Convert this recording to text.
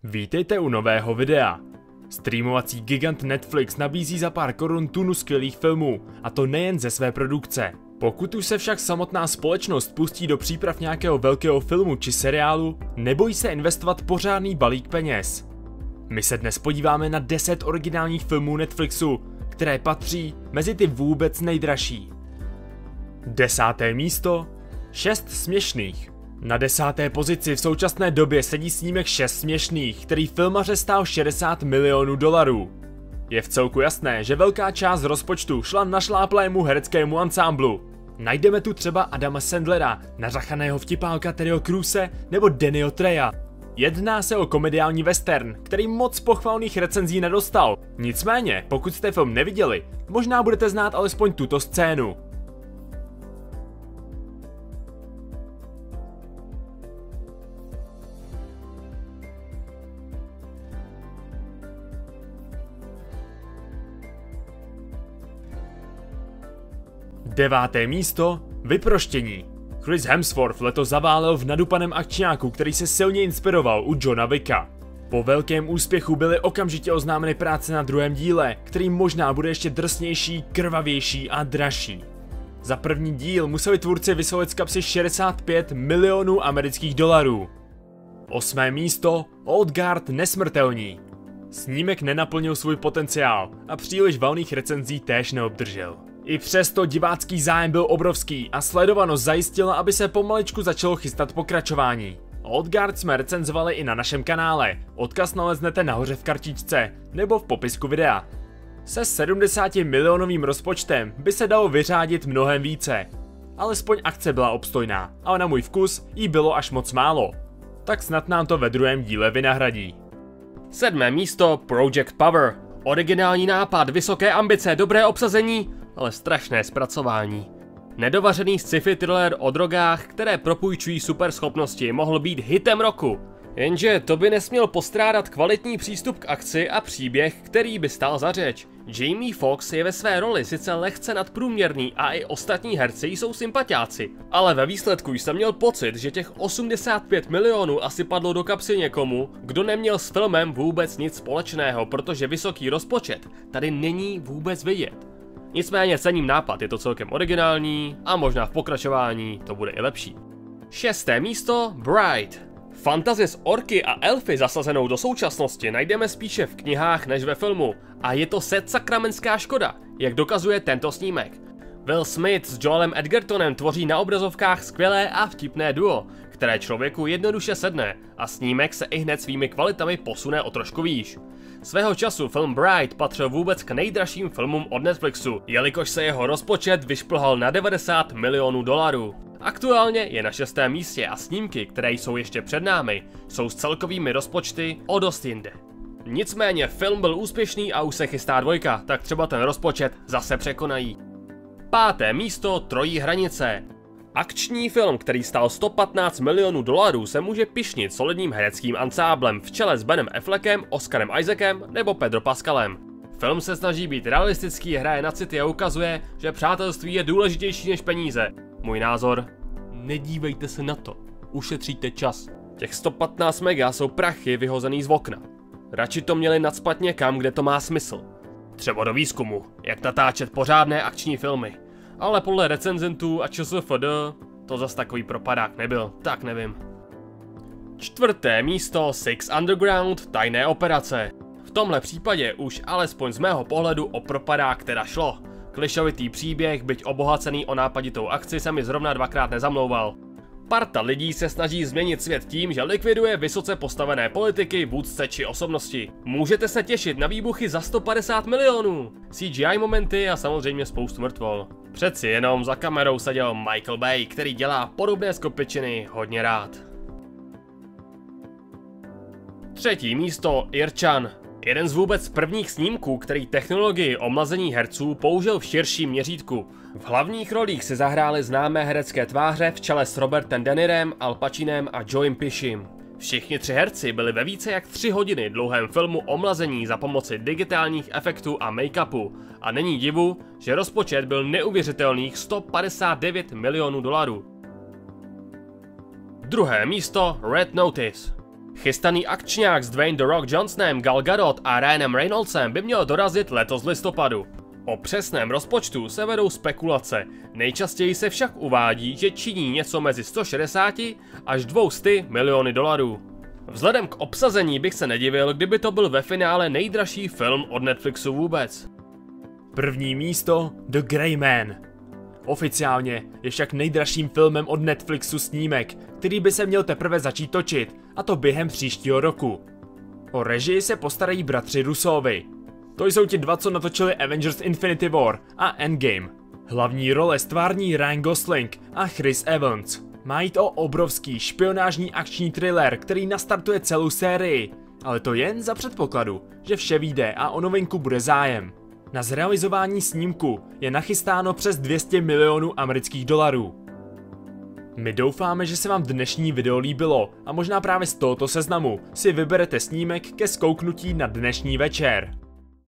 Vítejte u nového videa. Streamovací gigant Netflix nabízí za pár korun tunu skvělých filmů, a to nejen ze své produkce. Pokud už se však samotná společnost pustí do příprav nějakého velkého filmu či seriálu, nebojí se investovat pořádný balík peněz. My se dnes podíváme na 10 originálních filmů Netflixu, které patří mezi ty vůbec nejdražší. 10. místo. 6 směšných. Na 10. pozici v současné době sedí snímek 6 směšných, který filmaře stál 60 milionů dolarů. Je v celku jasné, že velká část rozpočtu šla našláplému hereckému ansámblu. Najdeme tu třeba Adama Sandlera, nařachaného vtipálka Terryho Crewse nebo Dannyho Treya. Jedná se o komediální western, který moc pochvalných recenzí nedostal. Nicméně, pokud jste film neviděli, možná budete znát alespoň tuto scénu. Deváté místo. Vyproštění. Chris Hemsworth letos zaválel v nadupaném akčňáku, který se silně inspiroval u Johna Wicka. Po velkém úspěchu byly okamžitě oznámeny práce na druhém díle, který možná bude ještě drsnější, krvavější a dražší. Za první díl museli tvůrci vysolit z kapsy 65 milionů amerických dolarů. 8. místo. Old Guard nesmrtelní. Snímek nenaplnil svůj potenciál a příliš valných recenzí též neobdržel. I přesto divácký zájem byl obrovský a sledovanost zajistila, aby se pomaličku začalo chystat pokračování. Old Guard jsme recenzovali i na našem kanále, odkaz naleznete nahoře v kartičce nebo v popisku videa. Se 70 milionovým rozpočtem by se dalo vyřádit mnohem více. Alespoň akce byla obstojná, ale na můj vkus jí bylo až moc málo. Tak snad nám to ve druhém díle vynahradí. 7. místo. Project Power. Originální nápad, vysoké ambice, dobré obsazení, ale strašné zpracování. Nedovařený sci-fi thriller o drogách, které propůjčují superschopnosti, mohl být hitem roku. Jenže to by nesměl postrádat kvalitní přístup k akci a příběh, který by stál za řeč. Jamie Foxx je ve své roli sice lehce nadprůměrný a i ostatní herci jsou sympatiáci, ale ve výsledku jsem měl pocit, že těch 85 milionů asi padlo do kapsy někomu, kdo neměl s filmem vůbec nic společného, protože vysoký rozpočet tady není vůbec vidět. Nicméně cením nápad, je to celkem originální a možná v pokračování to bude i lepší. 6. místo. Bright. Fantazii s orky a elfy zasazenou do současnosti najdeme spíše v knihách než ve filmu a je to sakramentská škoda, jak dokazuje tento snímek. Will Smith s Joelem Edgertonem tvoří na obrazovkách skvělé a vtipné duo, které člověku jednoduše sedne a snímek se ihned svými kvalitami posune o trošku výš. Svého času film Bright patřil vůbec k nejdražším filmům od Netflixu, jelikož se jeho rozpočet vyšplhal na 90 milionů dolarů. Aktuálně je na 6. místě a snímky, které jsou ještě před námi, jsou s celkovými rozpočty o dost jinde. Nicméně film byl úspěšný a už se chystá dvojka, tak třeba ten rozpočet zase překonají. 5. místo. Trojí hranice. Akční film, který stál 115 milionů dolarů, se může pyšnit solidním hereckým ansáblem v čele s Benem Affleckem, Oscarem Isaacem nebo Pedro Pascalem. Film se snaží být realistický, hraje na city a ukazuje, že přátelství je důležitější než peníze. Můj názor? Nedívejte se na to, ušetříte čas. Těch 115 mega jsou prachy vyhozený z okna. Radši to měli nacpat někam, kde to má smysl. Třeba do výzkumu, jak natáčet pořádné akční filmy. Ale podle recenzentů a ČSFD to zas takový propadák nebyl, tak nevím. 4. místo. Six Underground. Tajné operace. V tomhle případě už alespoň z mého pohledu o propadák teda šlo. Klišovitý příběh, byť obohacený o nápaditou akci, se mi zrovna dvakrát nezamlouval. Parta lidí se snaží změnit svět tím, že likviduje vysoce postavené politiky, vůdce či osobnosti. Můžete se těšit na výbuchy za 150 milionů, CGI momenty a samozřejmě spoustu mrtvol. Přeci jenom za kamerou seděl Michael Bay, který dělá podobné skopičiny hodně rád. 3. místo. Irčan. Jeden z vůbec prvních snímků, který technologii omlazení herců použil v širším měřítku. V hlavních rolích se zahrály známé herecké tváře v čele s Robertem De Nirem, Al Pacinem a Joeem Pescim. Všichni 3 herci byli ve více jak 3 hodiny dlouhém filmu omlazení za pomoci digitálních efektů a make-upu a není divu, že rozpočet byl neuvěřitelných 159 milionů dolarů. 2. místo. Red Notice. Chystaný akčňák s Dwayne The Rock Johnsonem, Gal Gadot a Ryanem Reynoldsem by měl dorazit letos v listopadu. O přesném rozpočtu se vedou spekulace, nejčastěji se však uvádí, že činí něco mezi 160 až 200 miliony dolarů. Vzhledem k obsazení bych se nedivil, kdyby to byl ve finále nejdražší film od Netflixu vůbec. První místo The Gray Man. Oficiálně je však nejdražším filmem od Netflixu snímek, který by se měl teprve začít točit, a to během příštího roku. O režii se postarají bratři Russovi. To jsou ti dva, co natočili Avengers Infinity War a Endgame. Hlavní role stvární Ryan Gosling a Chris Evans. Má jít o obrovský špionážní akční thriller, který nastartuje celou sérii, ale to jen za předpokladu, že vše vyjde a o novinku bude zájem. Na zrealizování snímku je nachystáno přes 200 milionů amerických dolarů. My doufáme, že se vám dnešní video líbilo a možná právě z tohoto seznamu si vyberete snímek ke zkouknutí na dnešní večer.